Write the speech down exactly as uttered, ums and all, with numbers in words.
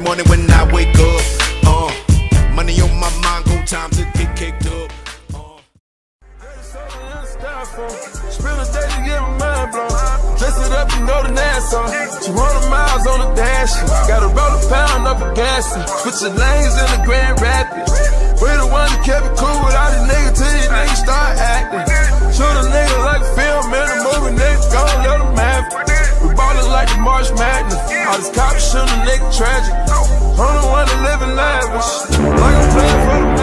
morning when I wake up. Uh, money on my mind, go time to get caked up. Uh. Spend a day to get my mind blown. Dress it up and go to Nassau. two hundred miles on the dash. Gotta roll a pound up a gas. Switching lanes in the Grand Rapids. We the one that kept it cool with all these niggas till these niggas start acting. Shoot a nigga like a film in a movie, niggas gon' let them have it. We ballin' like the March Madness. All these cops shootin' a nigga tragic. I'm the one that livin' lavish. Like I'm playin' for the